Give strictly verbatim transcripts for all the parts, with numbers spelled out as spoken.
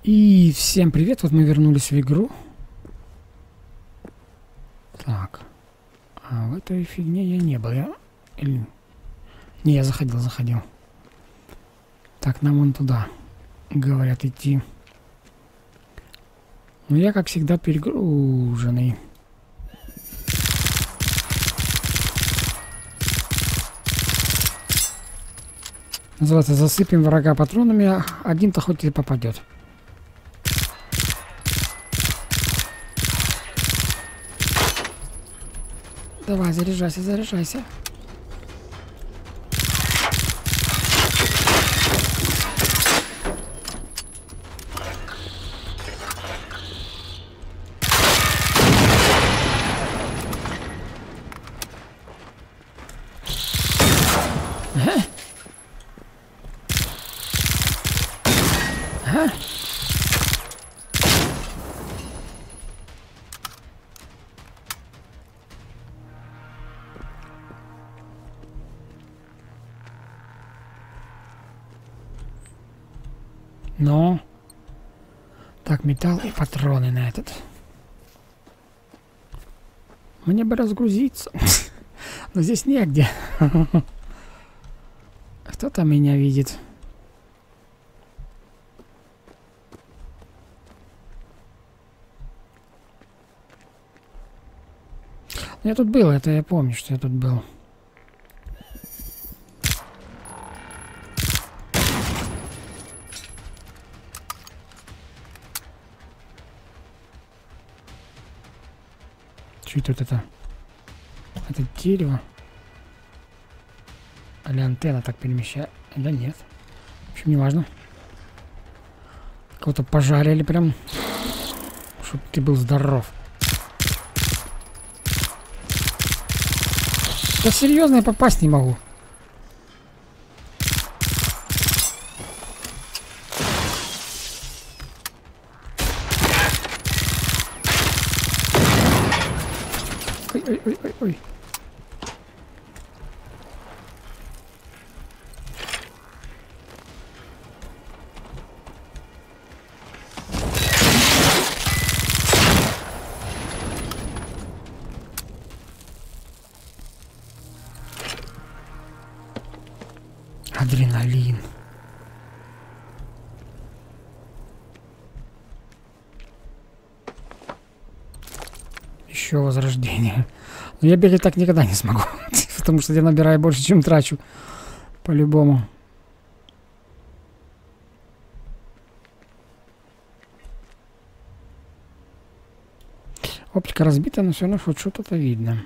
И всем привет, вот мы вернулись в игру. Так, а в этой фигне я не был, я... Или... Не, я заходил, заходил. Так, нам вон туда, говорят, идти. Но я, как всегда, перегруженный. Называется, засыпем врага патронами, один-то хоть и попадет. Давай, заряжайся, заряжайся. Ага. Ага. Но так, металл и патроны на этот. Мне бы разгрузиться. Но здесь негде. Кто-то меня видит. Я тут был, это я помню, что я тут был. Что тут это? Это дерево? Или антенна так перемещает? Да нет. В общем, не важно. Кого-то пожарили прям. Чтоб ты был здоров. Да серьезно, я попасть не могу. Ой-ой-ой-ой-ой. Адреналин. Еще возрождение. Но я бегать так никогда не смогу. Потому что я набираю больше, чем трачу. По-любому. Оптика разбита, но все равно хоть что-то видно.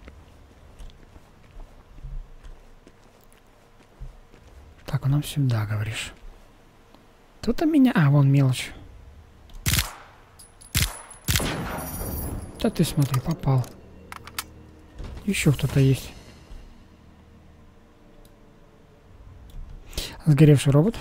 Так, нам сюда, говоришь. Кто-то меня... А, вон мелочь. Да ты смотри, попал. Еще кто-то есть. Сгоревший робот.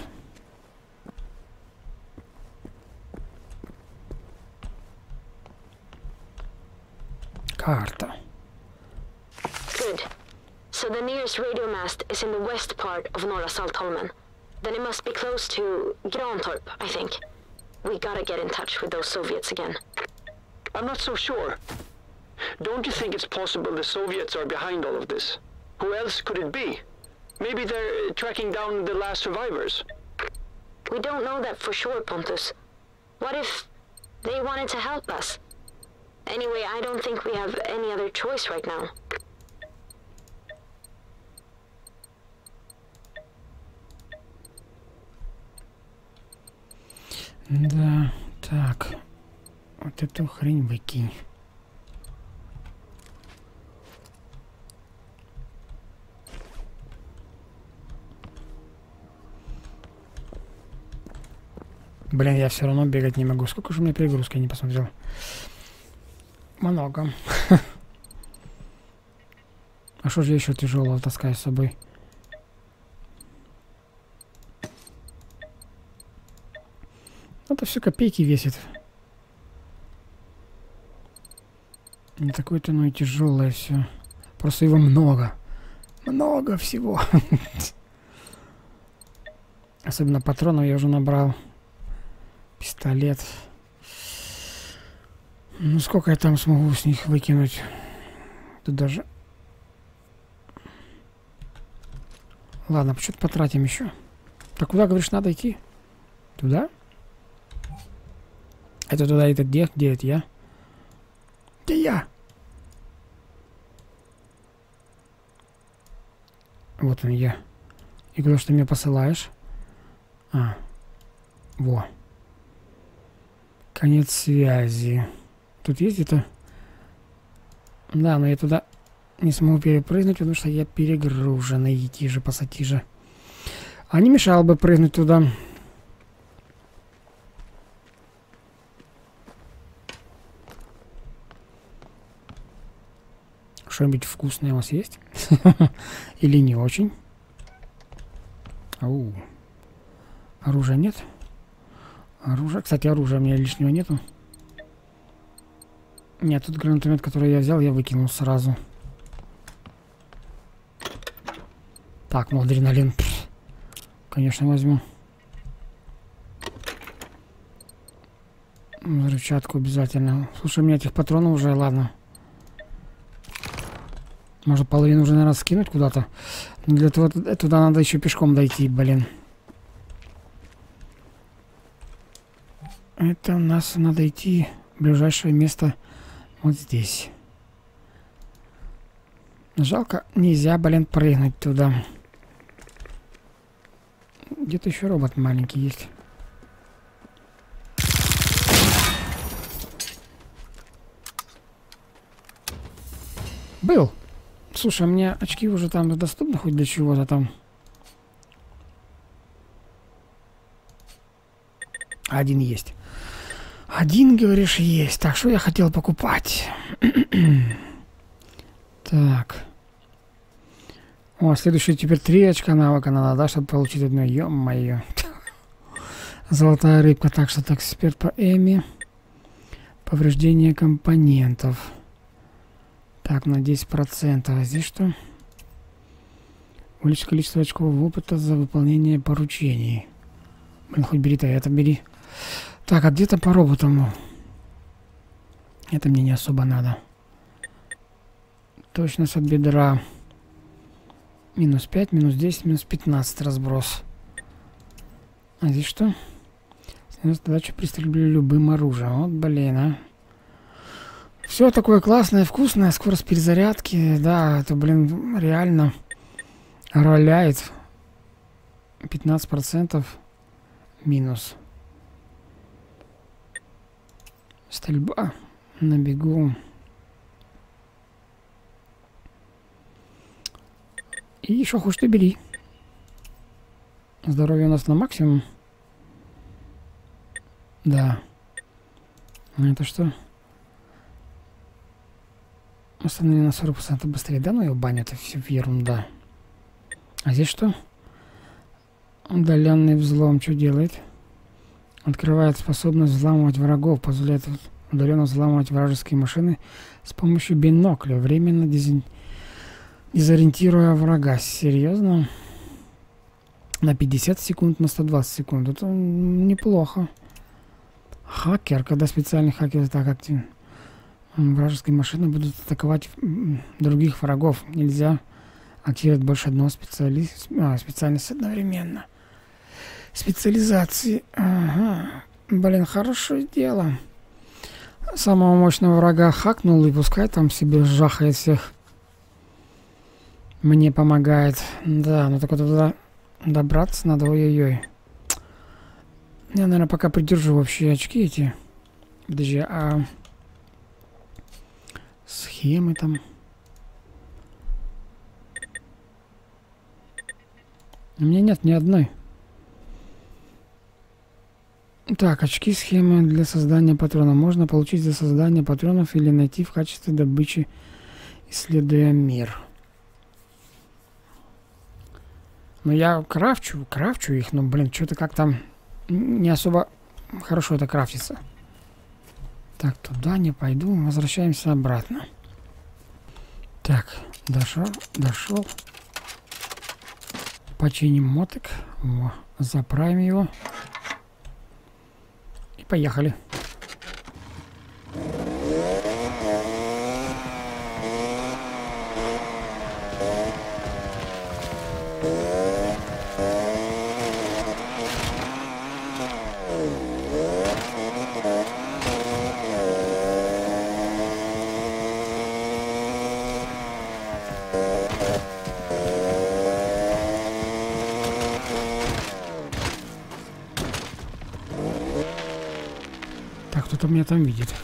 Карта. Good. So the nearest radio mast is in the west part of Norra Saltholmen. Then it must be close to Grantorp, I think. We gotta get in touch with those Soviets again. I'm not so sure. Don't you think it's possible the Soviets are behind all of this? Who else could it be? Maybe they're tracking down the last survivors. We don't know that for sure, Pontus. What if they wanted to help us? Anyway, I don't think we have any other choice right now. Да, так. Вот эту хрень выкинь. Блин, я все равно бегать не могу. Сколько же у меня перегрузки, я не посмотрел. Много. А что же я еще тяжелого таскаю с собой? Это все копейки весит. Не такое-то, ну и тяжелое все. Просто его много. Много всего. Особенно патронов я уже набрал Пистолет. Ну, сколько я там смогу с них выкинуть? Тут даже... Ладно, что-то потратим еще. Так куда, говоришь, надо идти? Туда? Это туда, это где? Где это я? Где я? Вот он я. И куда ж ты меня посылаешь? А. Во. Конец связи. Тут есть где-то? Да, но я туда не смогу перепрыгнуть, потому что я перегруженный. Идти же, посади же. А не мешало бы прыгнуть туда. Что-нибудь вкусное у вас есть? Или не очень? Ау. Оружия нет? Оружия. Кстати, оружия у меня лишнего нету. Нет, тут гранатомет, который я взял, я выкинул сразу. Так, ну адреналин. Пфф. Конечно, возьму. Взрывчатку обязательно. Слушай, у меня этих патронов уже, ладно. Может, половину уже, наверное, скинуть куда-то. Для этого туда надо еще пешком дойти, блин. Это у нас надо идти в ближайшее место вот здесь. Жалко, нельзя, блин, прыгнуть туда. Где-то еще робот маленький есть. Был. Слушай, а мне очки уже там доступны хоть для чего-то там? Один есть. Один, говоришь, есть. Так, что я хотел покупать? Так. О, следующие теперь три очка навыка надо, да, чтобы получить одно. Ё-моё. Золотая рыбка. Так, что так, эксперт по Эми. Повреждение компонентов. Так, на десять процентов. А здесь что? Увеличить количество очков опыта за выполнение поручений. Блин, хоть бери-то, это бери. Так, а где-то по роботам? Это мне не особо надо. Точность от бедра. Минус пять, минус десять, минус пятнадцать разброс. А здесь что? Задача при стрельбе любым оружием. Вот, блин, а. Все такое классное, вкусное, скорость перезарядки. Да, это, блин, реально роляет. пятнадцать процентов минус. Стрельба на бегу. И еще хочешь, ты бери. Здоровье у нас на максимум. Да. А это что? Восстановление на сорок процентов быстрее. Да, ну и баня, это все ерунда. А здесь что? Удаленный взлом. Что делает? Открывает способность взламывать врагов. Позволяет удаленно взламывать вражеские машины с помощью бинокля. Временно дезин... дезориентируя врага. Серьезно? На пятьдесят секунд, на сто двадцать секунд. Это неплохо. Хакер. Когда специальный хакер так активен. Вражеские машины будут атаковать других врагов. Нельзя активировать больше одного специалиста. А, специальность одновременно. Специализации. Ага. Блин, хорошее дело. Самого мощного врага хакнул, и пускай там себе жахает всех. Мне помогает. Да, ну так вот туда добраться надо. Ой-ой-ой. Я, наверное, пока придержу вообще очки эти. Подожди, а... Схемы там. У меня нет ни одной. Так, очки схемы для создания патрона. Можно получить за создание патронов или найти в качестве добычи, исследуя мир. Ну, я крафчу, крафчу их, но, блин, что-то как там не особо хорошо это крафтится. Так, туда не пойду. Возвращаемся обратно. Так, дошел, дошел. Починим мотик. Во, заправим его. И поехали. Кто-то меня там видит.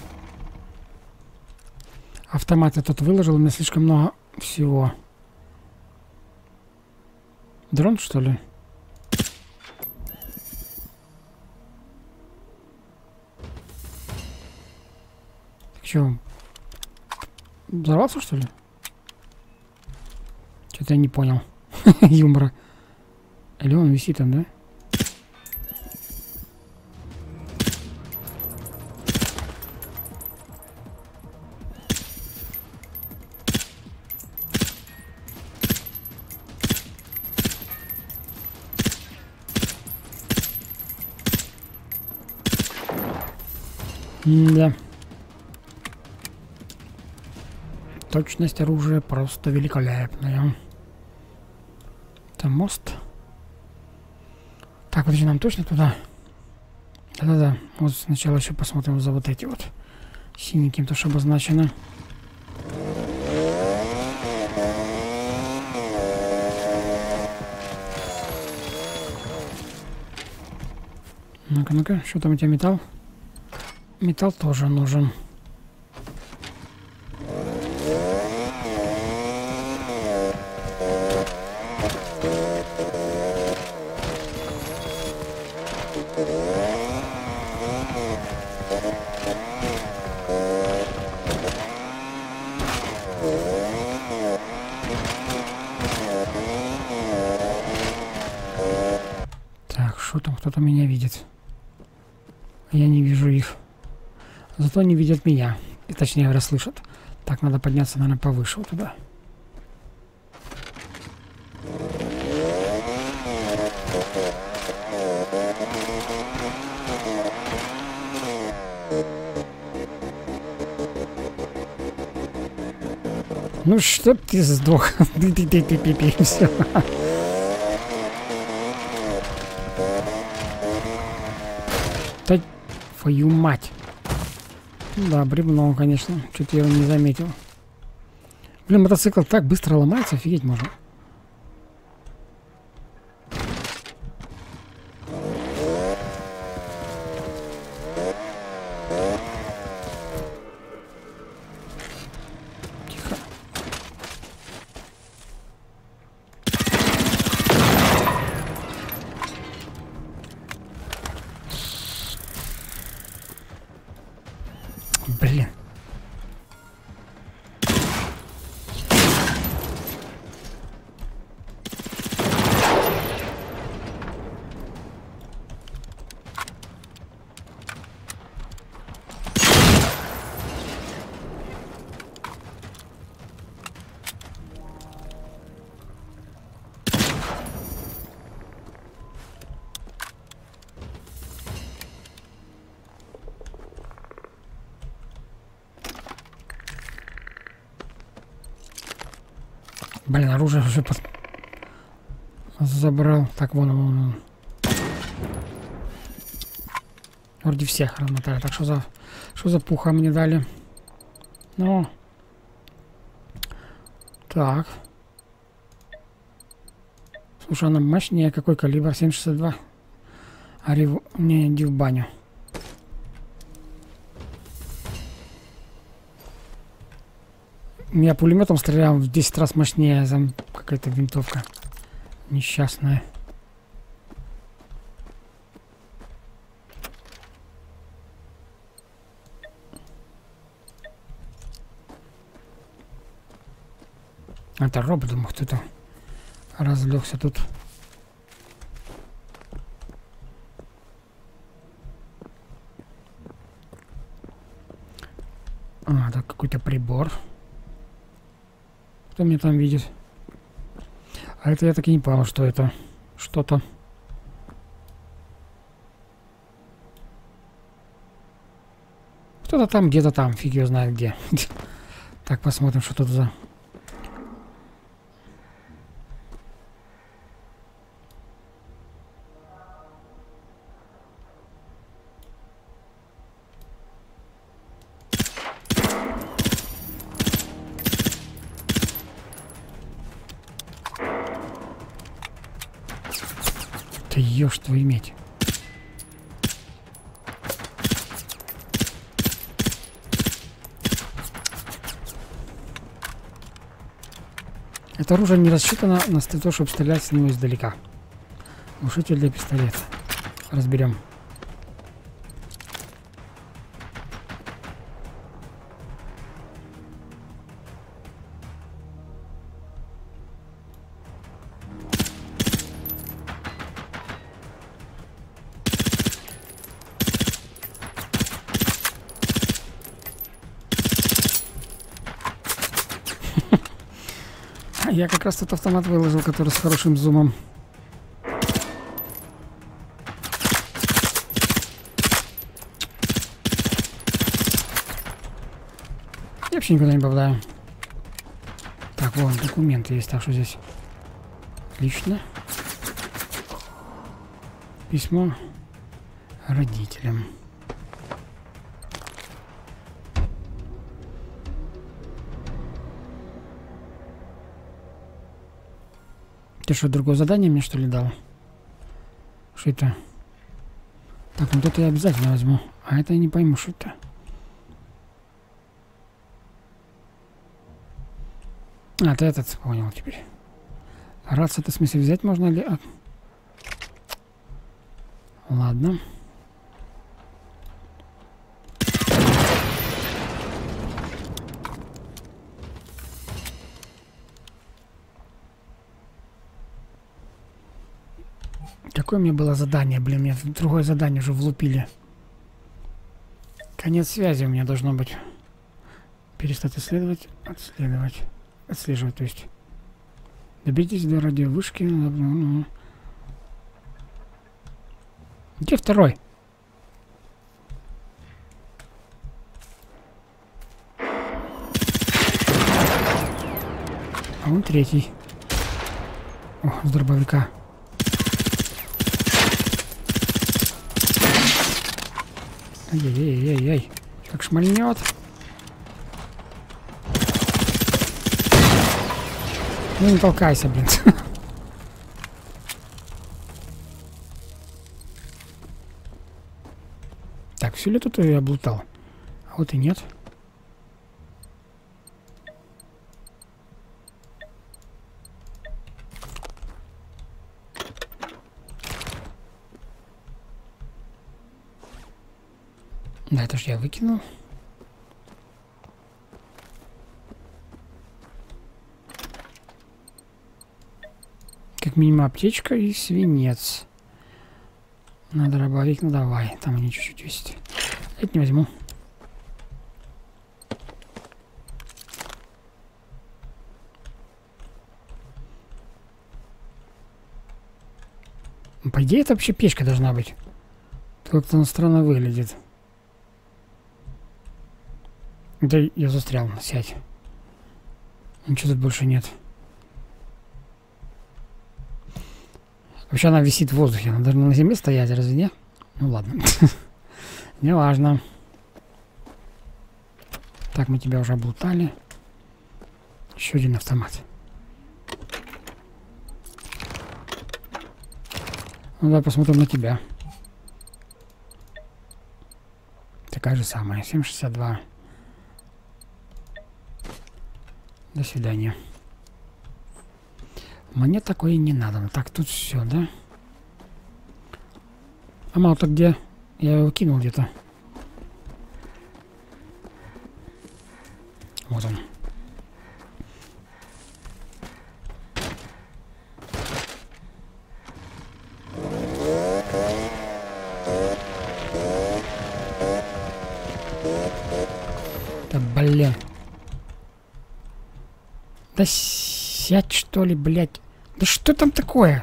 Автомат я тут выложил, у меня слишком много всего. Дрон, что ли? Так что, взорвался, что ли? Что-то я не понял. Юмора. Или он висит там, да? Да. Точность оружия просто великолепная. Там мост. Так, подожди, нам точно туда? Да-да-да. Вот сначала еще посмотрим за вот эти вот синеньким, то что обозначено. Ну-ка, ну-ка, что там у тебя металл? Металл тоже нужен. Так, что там? Кто-то меня видит. Я не вижу их. Зато они видят меня. И точнее говоря, слышат. Так, надо подняться, наверное, повыше вот туда. Ну, чтоб ты сдох. Ты-ты-ты-ты-ты-ты. Все. Да, твою мать. Да, бревно, конечно. Чуть я его не заметил. Блин, мотоцикл так быстро ломается, офигеть можно. Тихо. Блин. Блин, оружие уже под... забрал. Так, вон он, вон он. Вроде всех размотали. Так, что за... Что за пуха мне дали? Ну. Так. Слушай, она мощнее. Какой калибр? семь шестьдесят два. А рев... Не, иди в баню. Я пулеметом стрелял в десять раз мощнее, там какая-то винтовка несчастная. Это робот, думаю, кто-то разлегся тут. А, так какой-то прибор. Кто меня там видит? А это я так и не понял, что это. Что-то. Кто-то там, где-то там, фиг его знает где. Так, посмотрим, что тут за... Ты ешь твою медь. Это оружие не рассчитано на то, чтобы стрелять с него издалека. Глушитель для пистолета. Разберем. Я как раз тот автомат выложил, который с хорошим зумом. Я вообще никуда не попадаю. Так, вон, документы есть, так что здесь. Отлично. Письмо родителям. Ты что, другое задание мне, что ли, дал? Что это? Так, ну тут я обязательно возьму. А это я не пойму, что это. А, ты этот понял теперь. Рация, это в смысле взять можно ли? А... Ладно. Какое мне было задание? Блин, мне другое задание уже влупили. Конец связи у меня должно быть. Перестать исследовать, отследовать. Отслеживать, то есть. Доберитесь до радиовышки. Где второй? А он третий. О, с дробовика. Ай-яй-яй-яй-яй. Как шмальнет. Ну не толкайся, блин. Так, все ли тут я облутал? А вот и нет. Да, это ж я выкинул. Как минимум аптечка и свинец. Надо дробовик, ну давай. Там они чуть-чуть весят. Это не возьму. По идее, это вообще печка должна быть. Как-то она странно выглядит. Да я застрял, сядь. Ничего тут больше нет. Вообще она висит в воздухе. Она должна на земле стоять, разве нет? Ну ладно. Не важно. Так, мы тебя уже облутали. Еще один автомат. Ну давай посмотрим на тебя. Такая же самая. семь шестьдесят два. До свидания. Мне такое не надо. Так, тут все, да? А мало-то где? Я его кинул где-то. Вот он. Да блин. Да сядь, что ли, блядь. Да что там такое?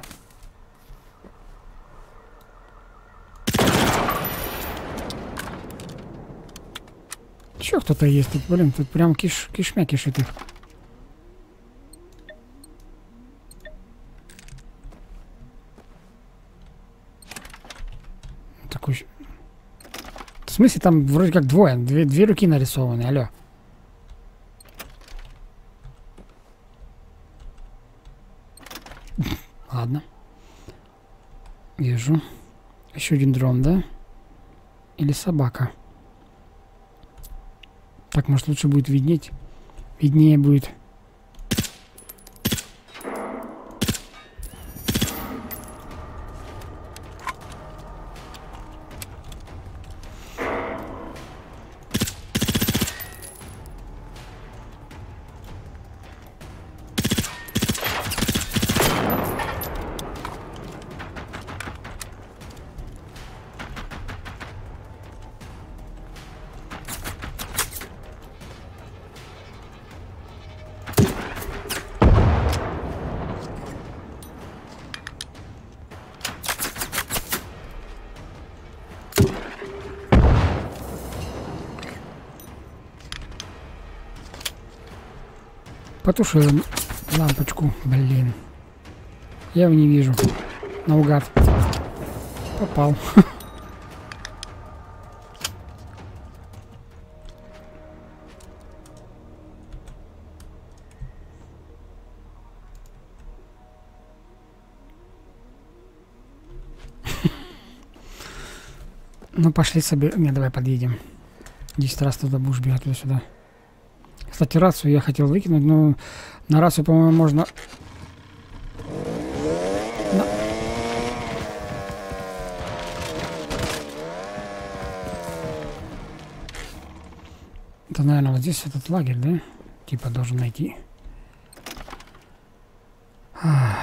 Еще кто-то есть тут, блин, тут прям киш, кишмя кишит их. Такой... В смысле, там вроде как двое, две, две руки нарисованы, алло. Ладно. Вижу. Еще один дрон, да? Или собака? Так, может, лучше будет виднеть? Виднее будет. Потушил лампочку, блин. Я его не вижу. Наугад. Попал. Ну, пошли себе... Не, давай подъедем. Десять раз туда будешь бегать, туда-сюда. Кстати, рацию я хотел выкинуть, но на рацию, по-моему, можно... На... Это, наверное, вот здесь этот лагерь, да? Типа должен найти. Ах.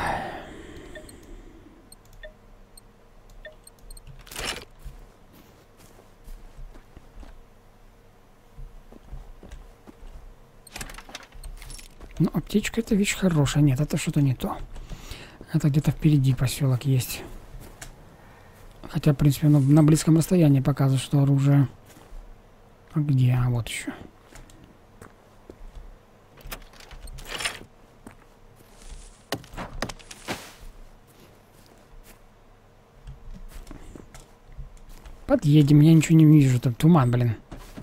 Ну, аптечка — это вещь хорошая. Нет, это что-то не то. Это где-то впереди поселок есть. Хотя, в принципе, на, на близком расстоянии показывает, что оружие. А где? А вот еще. Подъедем, я ничего не вижу. Там туман, блин.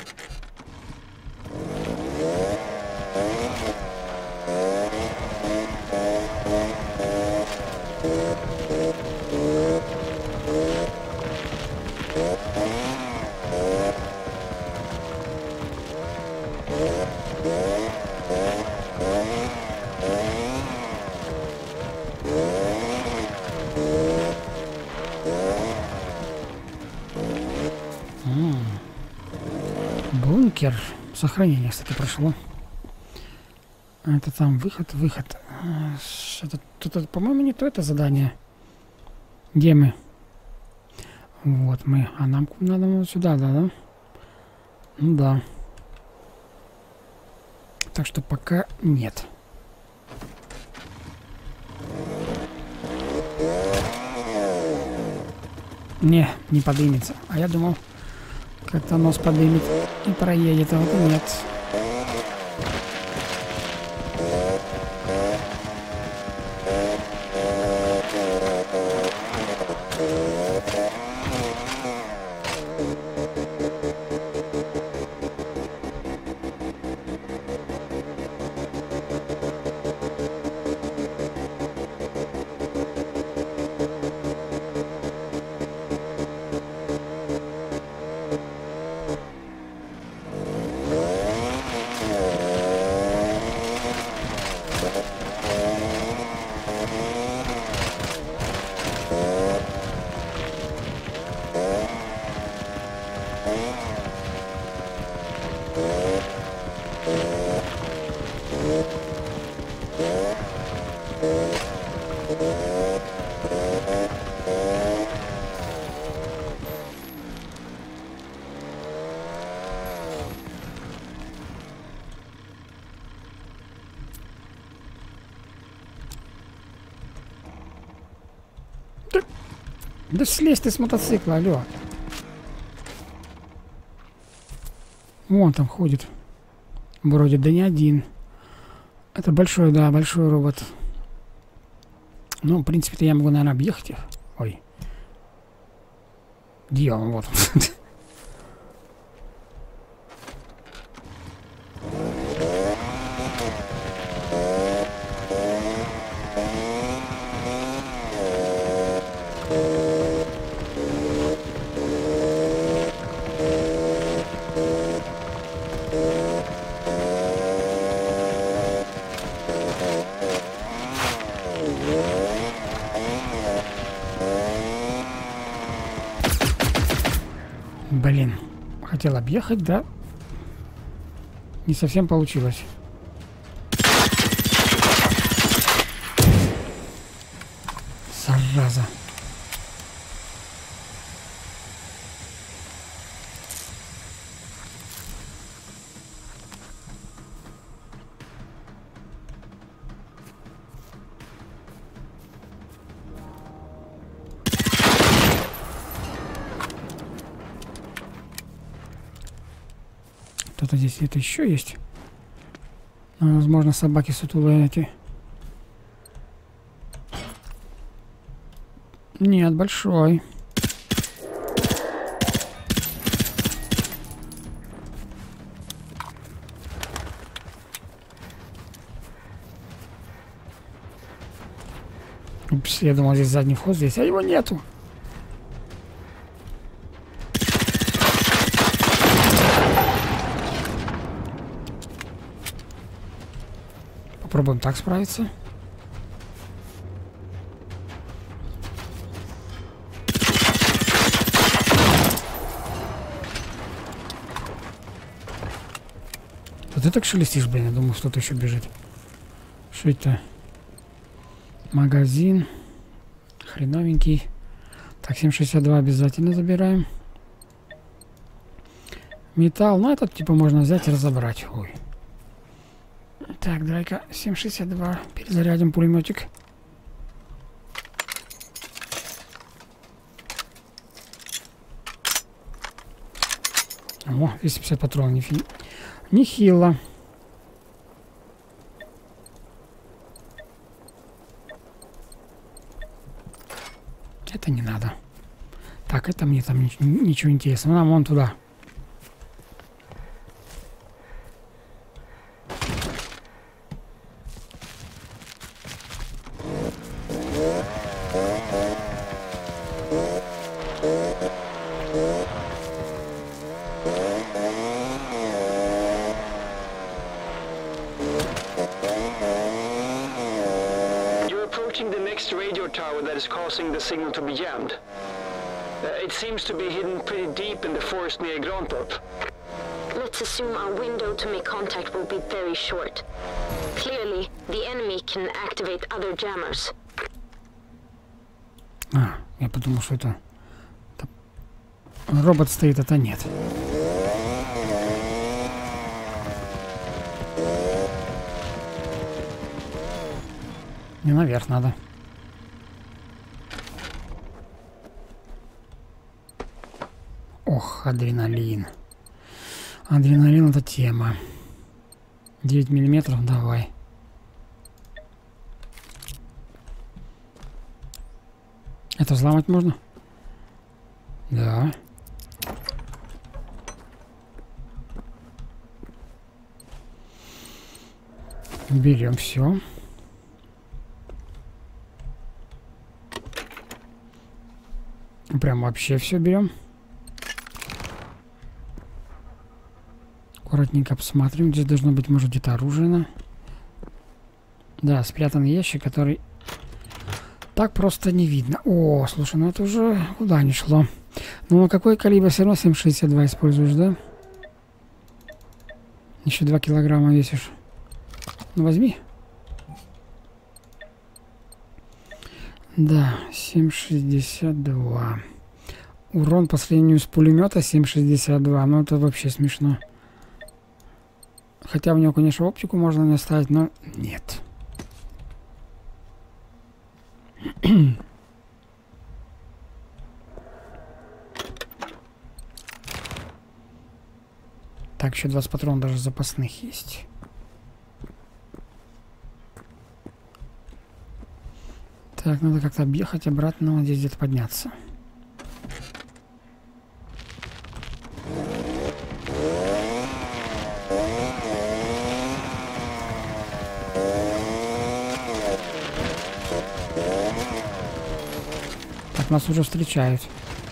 Бункер. Сохранение, кстати, прошло. Это там выход, выход. Это, тут, по-моему, не то это задание. Где мы? Вот мы. А нам надо вот сюда, да, да? Ну да. Так что пока нет. Не, не поднимется. А я думал, как-то нос поднимет и проедет, а вот и нет. Да слезь ты с мотоцикла, алло. Вон там ходит. Вроде, да не один. Это большой, да, большой робот. Ну, в принципе-то я могу, наверное, объехать их. Ой. Где он? Вот он. Блин, хотел объехать, да? Не совсем получилось. Зараза. Кто-то здесь это еще есть. Ну, возможно, собаки сутулые эти. Нет, большой. Упс, я думал, здесь задний вход здесь, а его нету. Попробуем так справиться. Вот ты так шелестишь, блин, я думаю, что-то еще бежит. Что это? Магазин. Хреновенький. Так, семь шестьдесят два обязательно забираем. Металл, ну этот типа можно взять и разобрать. Ой. Так, давай-ка семь шестьдесят два. Перезарядим пулеметик. О, двести пятьдесят патронов. Нефи... Нехило. Это не надо. Так, это мне там ничего, ничего интересного. Нам вон туда. The signal to be jammed. Uh, it seems to be hidden pretty deep in the forest near Grantorp. Let's assume our window to make contact will be very short. Clearly, the enemy can activate other jammers. А, я подумал, что это... это... робот стоит, это нет. Не наверх надо. Ох, адреналин. Адреналин — это тема. девять миллиметров, давай. Это взломать можно? Да. Берем все. Прям вообще все берем. Аккуратненько посмотрим. Здесь должно быть, может, где-то оружие. Да, спрятанный ящик, который так просто не видно. О, слушай, ну это уже куда не шло. Ну, на какой калибр? Все равно семь шестьдесят два используешь, да? Еще два килограмма весишь. Ну, возьми. Да, семь шестьдесят два. Урон по сравнению с пулемета семь шестьдесят два. Ну, это вообще смешно. Хотя в него, конечно, оптику можно не оставить, но нет. Так, еще двадцать патронов даже запасных есть. Так, надо как-то объехать обратно, вот здесь где-то подняться. Так, нас уже встречают.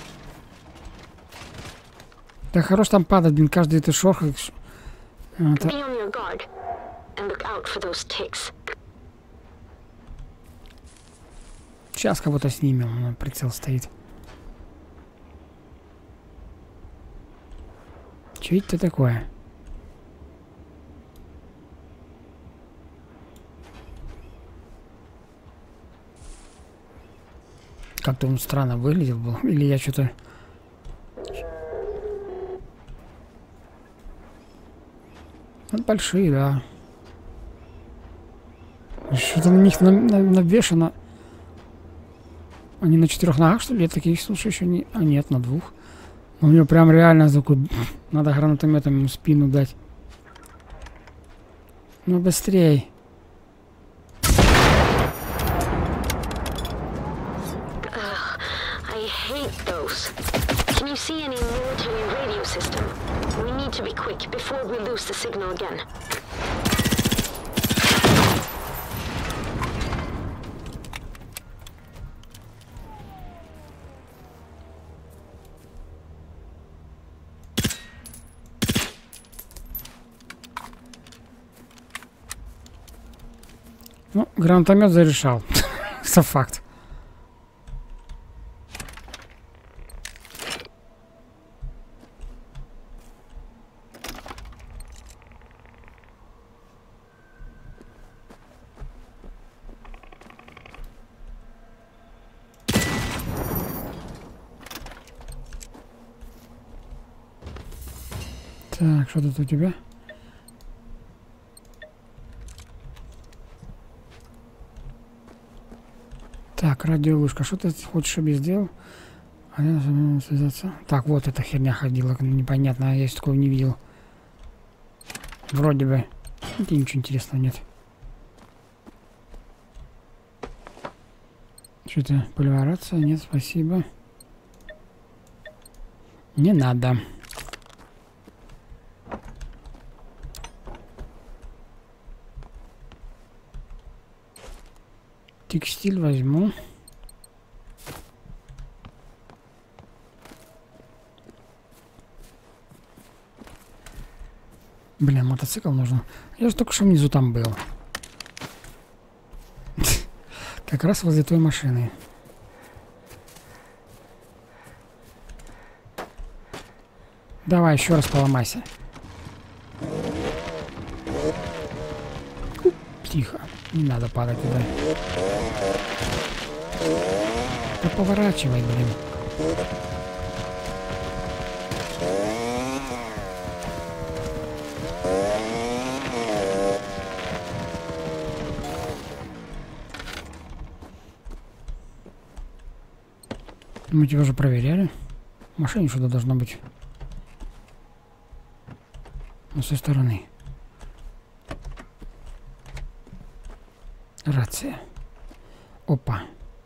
Да хорош там падать, блин, каждый ты шорхаешь. Это... Сейчас кого-то снимем, прицел стоит. Че это такое? Как-то он странно выглядел был. Или я что-то... Вот большие, да. Что-то на них навешано. Они на четырех ногах, что ли? Я таких, слушай, еще не... А нет, на двух. Но у него прям реально закуд... Надо гранатометом ему спину дать. Ну, быстрей. See any military radio system? We need to be quick before we lose the signal again. Ну, гранатомет зарешал. Это факт. Так, что тут у тебя? Так, радиовышка. Что ты хочешь, чтобы я сделал? А я связаться. Так, вот эта херня ходила. Непонятно, я такого не видел. Вроде бы. Где ничего интересного нет. Что-то поливарация? Нет, спасибо. Не надо. Текстиль возьму. Блин, мотоцикл нужен. Я же только что внизу там был. Как раз возле той машины. Давай еще раз поломайся. Тихо. Не надо падать туда. Да поворачивай, блин. Мы тебя уже проверяли. В машине что-то должно быть. Но с той стороны. Рация. Опа.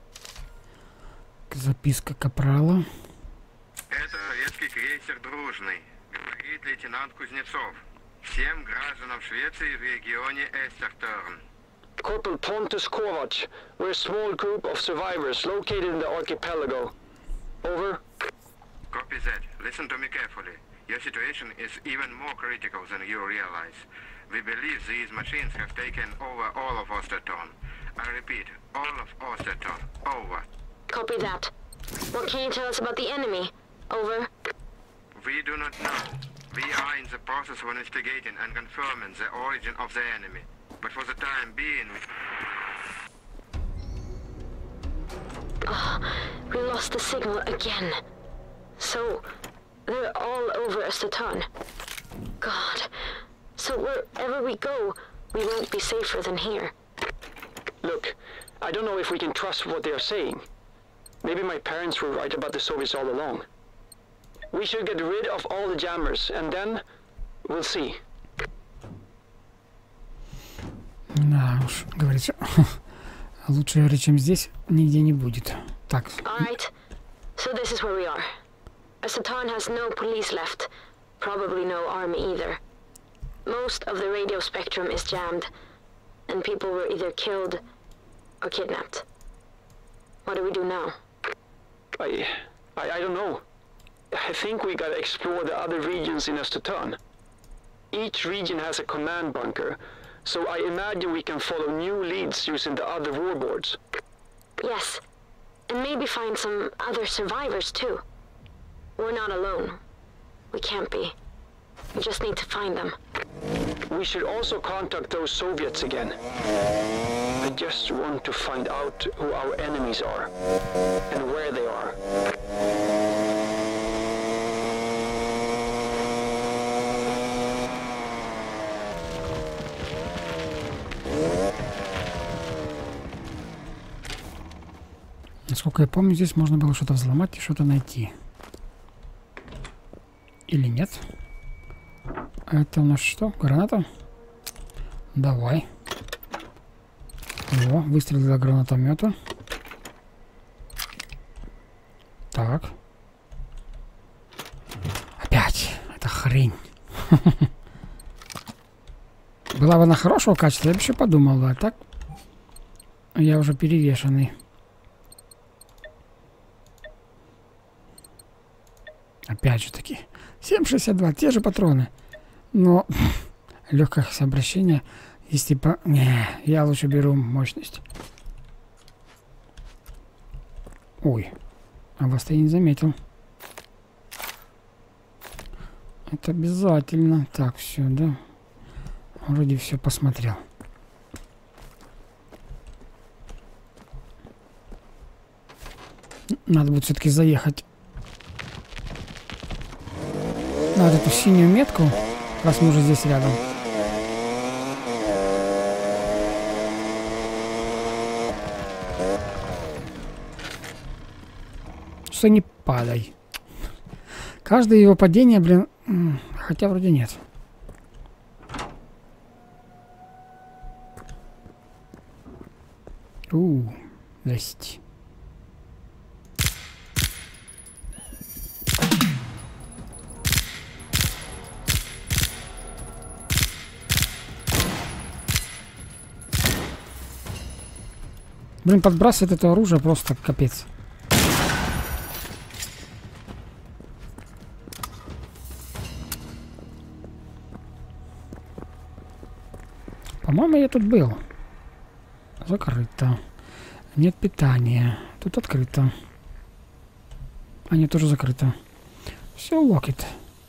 Записка капрала. Это советский крейсер «Дружный», говорит лейтенант Кузнецов. Всем гражданам Швеции в регионе Эстертерн. Corporal Pontus Kovac, we're a small group of survivors located in the archipelago. Over. Copy that. Listen to me carefully. Your situation is even more critical than you realize. We believe these machines have taken over all of Osterton. I repeat, all of Osterton. Over. Copy that. What can you tell us about the enemy? Over. We do not know. We are in the process of investigating and confirming the origin of the enemy. But for the time being... Oh, we lost the signal again. So, they're all over Österton. God. So wherever we go, we won't be safer than here. Look, I don't know if we can trust what they are saying. Maybe my parents were right about the Soviets all along. We should get rid of all the jammers, and then We'll see. Да уж, говорится, лучше говорить, чем здесь, нигде не будет. Так. Alright, so this is where we are. Eschaton has no police left. Probably no army either. Most of the radio spectrum is jammed, and people were either killed or kidnapped. What do we do now? I, I, I don't know. I think we gotta explore the other regions in Eschaton. Each region has a command bunker, so I imagine we can follow new leads using the other warboards. Yes, and maybe find some other survivors too. We're not alone. We can't be. We just need to find them. We should also contact those Soviets again. I just want to find out who our enemies are and where they are. Насколько я помню, здесь можно было что-то взломать и что-то найти. Или нет? Это у нас что? Граната? Давай. О, выстрелила гранатомета. Так. Опять. Это хрень. Была бы она хорошего качества, я бы еще подумал, а так я уже перевешенный. Опять же таки. семь шестьдесят два, те же патроны. Но легкое обращение, если по... Не, я лучше беру мощность. Ой, а вас-то я не заметил. Это обязательно. Так, все, да. Вроде все посмотрел. Надо будет все-таки заехать на вот эту синюю метку, раз мы уже здесь рядом. Что не падай. Каждое его падение, блин, хотя вроде нет. У, здрасте. Блин, подбрасывает это оружие просто капец. По-моему, я тут был. Закрыто. Нет питания. Тут открыто. А нет, тоже закрыто. Все, локет.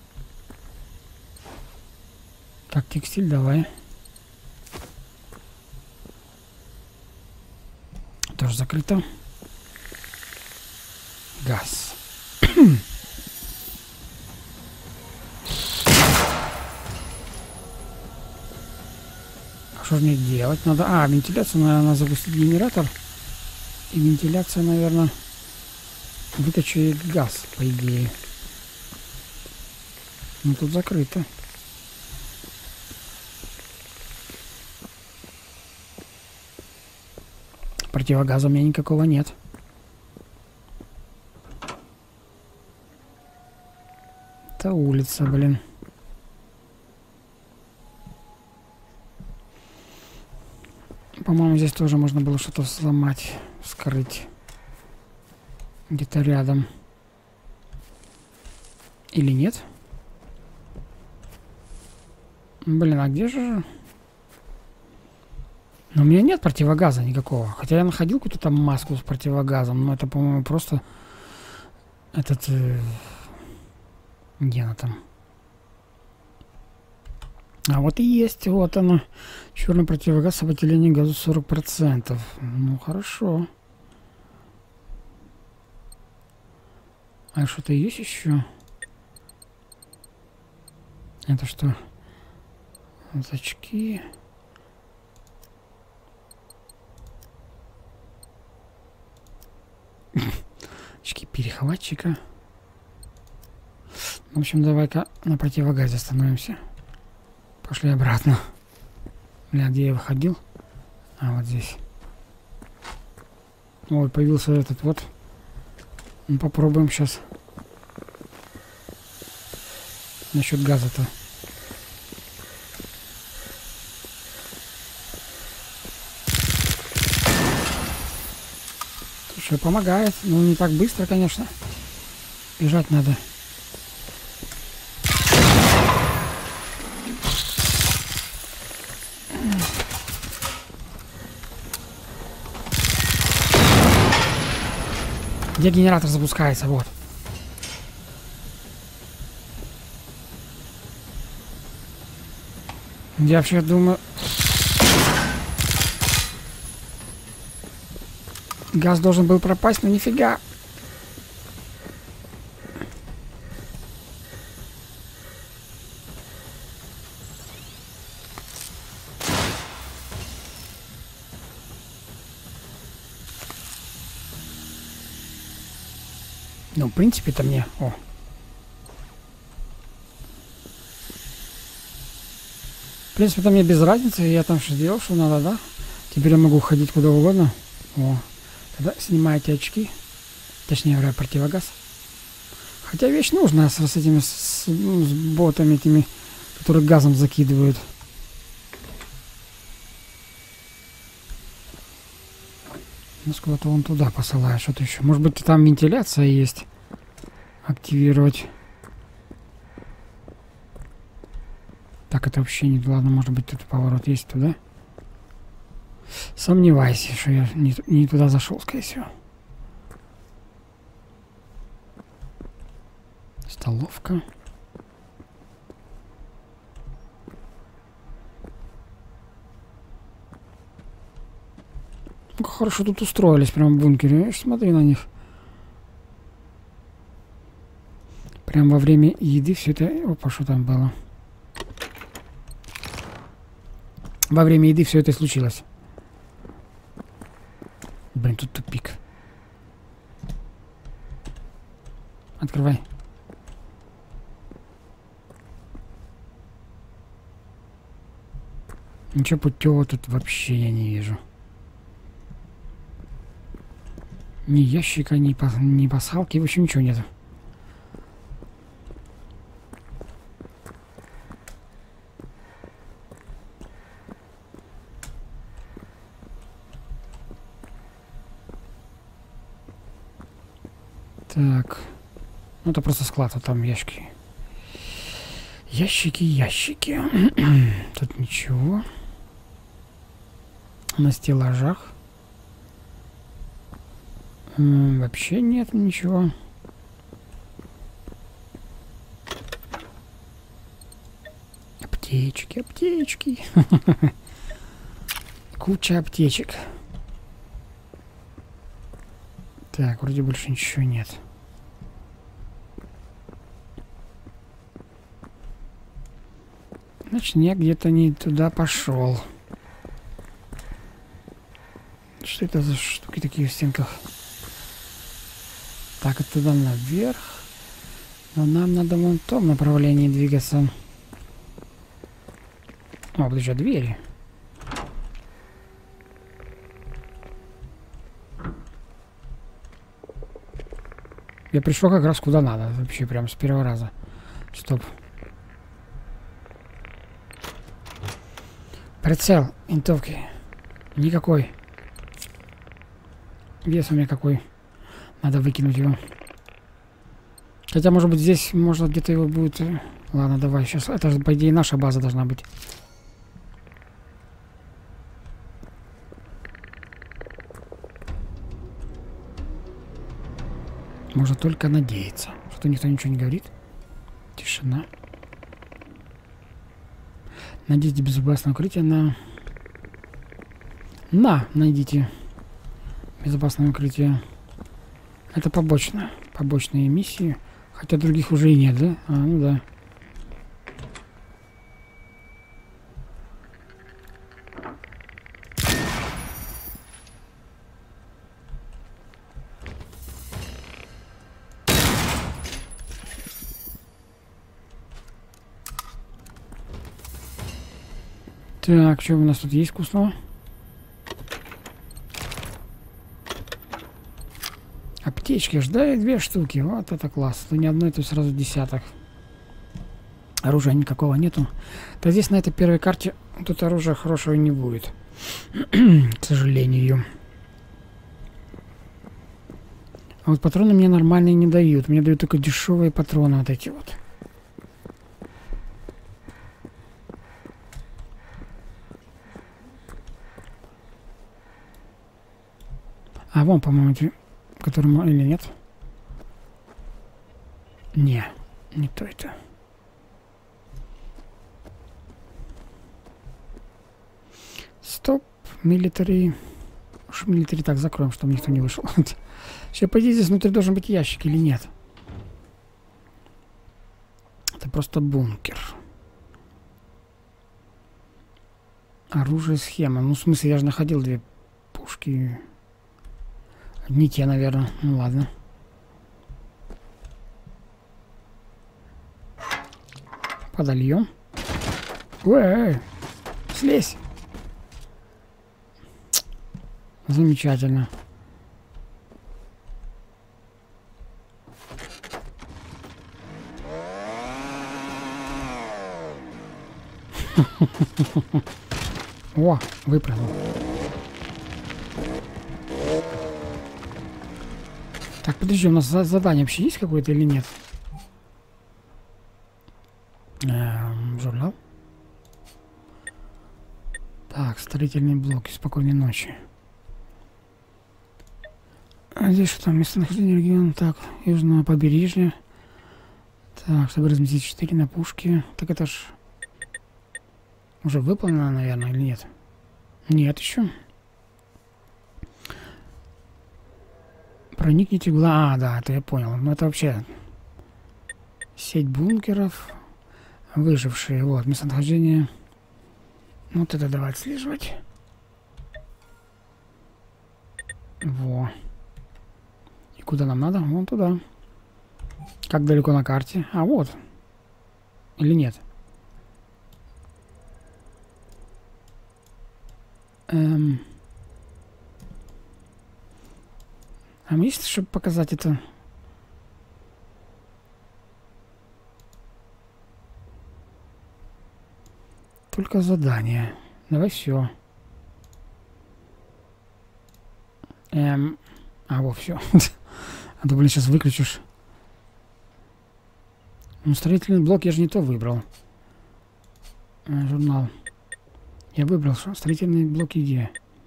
Так, текстиль давай. Тоже закрыто. Газ. Что же мне делать? Надо... А, вентиляцию, наверное, запустить генератор. И вентиляция, наверное, вытащит газ, по идее. Ну, тут закрыто. Противогаза у меня никакого нет. Это улица, блин. По-моему, здесь тоже можно было что-то сломать, вскрыть. Где-то рядом. Или нет? Блин, а где же... Но у меня нет противогаза никакого. Хотя я находил какую-то там маску с противогазом. Но это, по-моему, просто... Этот... Э... Где она там? А вот и есть. Вот она. Черный противогаз, сопротивление газу сорок процентов. Ну, хорошо. А что-то есть еще? Это что? Вот очки... Очки перехватчика. В общем, давай-ка на противогазе остановимся. Пошли обратно. Бля, где я выходил? А, вот здесь. Ой, появился этот вот. Ну, попробуем сейчас. Насчет газа-то. Слушай, помогает. Ну, не так быстро, конечно. Бежать надо. Где генератор запускается? Вот. Я вообще думаю... Газ должен был пропасть, но нифига. Ну, в принципе-то мне... О. В принципе-то мне без разницы. Я там что сделал, что надо, да? Теперь я могу ходить куда угодно. О. Тогда снимаете очки. Точнее говоря, противогаз. Хотя вещь нужная с, с этими с, ну, с ботами, этими, которые газом закидывают. Ну, куда-то вон туда посылаю, что-то еще. Может быть, там вентиляция есть. Активировать. Так, это вообще не... Ладно, может быть, тут поворот есть туда. Сомневаюсь, что я не, не туда зашел, скорее всего. Столовка. Ну, хорошо тут устроились, прям в бункере. Смотри на них. Прям во время еды все это... Опа, что там было? Во время еды все это случилось. Блин, тут тупик. Открывай. Ничего путевого тут вообще я не вижу. Ни ящика, ни, по, ни пасхалки, в общем, ничего нету. Так. Ну, это просто склад, а там ящики. Ящики, ящики. Тут ничего. На стеллажах. М-м, вообще нет ничего. Аптечки, аптечки. Куча аптечек. Так, вроде больше ничего нет. Значит, я где-то не туда пошел. Что это за штуки такие в стенках? Так, оттуда наверх. Но нам надо вон в том направлении двигаться. О, подожди, двери. Я пришел как раз куда надо. Вообще прям с первого раза. Стоп. Прицел винтовки. Никакой. Вес у меня какой. Надо выкинуть его. Хотя, может быть, здесь, может, где-то его будет... Ладно, давай сейчас. Это же, по идее, наша база должна быть. Можно только надеяться, что никто ничего не говорит. Тишина. Найдите безопасное укрытие на... На, найдите безопасное укрытие. Это побочно. Побочные миссии. Хотя других уже и нет, да? А, ну да. Так, что у нас тут есть вкусного? Аптечки ж, да, и две штуки. Вот это класс. То не одной, то сразу десяток. Оружия никакого нету. Да здесь на этой первой карте тут оружия хорошего не будет. К сожалению. А вот патроны мне нормальные не дают. Мне дают только дешевые патроны вот эти вот. А вон, по-моему, эти, которому или нет? Не, не то это. Стоп, милитари. Уж милитари так закроем, чтобы никто не вышел. Сейчас, по идее, здесь внутри должен быть ящик или нет? Это просто бункер. Оружие, схема. Ну, в смысле, я же находил две пушки. Не те, наверное. Ну, ладно. Подольем. Ой, слезь. Замечательно. О, выпрыгнул. Так, подожди, у нас за задание вообще есть какое-то или нет? Эм, журнал. Так, строительные блоки. Спокойной ночи. А здесь что там? Местонахождение региона. Так, южного побережья. Так, чтобы разместить четыре на пушке. Так это ж уже выполнено, наверное, или нет? Нет еще. Проникните в гла... А, да, это я понял. Ну, это вообще сеть бункеров. Выжившие. Вот, местонахождение. Вот это давай отслеживать. Во. И куда нам надо? Вон туда. Как далеко на карте? А, вот. Или нет? Эм... А есть, чтобы показать это? Только задание. Давай все. Эм... А, вот, все. А то, блин, сейчас выключишь. Ну, строительный блок я же не то выбрал. А, журнал. Я выбрал, что строительные блоки где?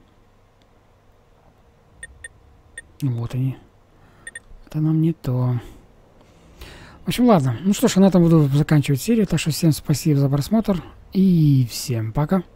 Вот они. Это нам не то. В общем, ладно. Ну что ж, на этом буду заканчивать серию. Так что всем спасибо за просмотр. И всем пока.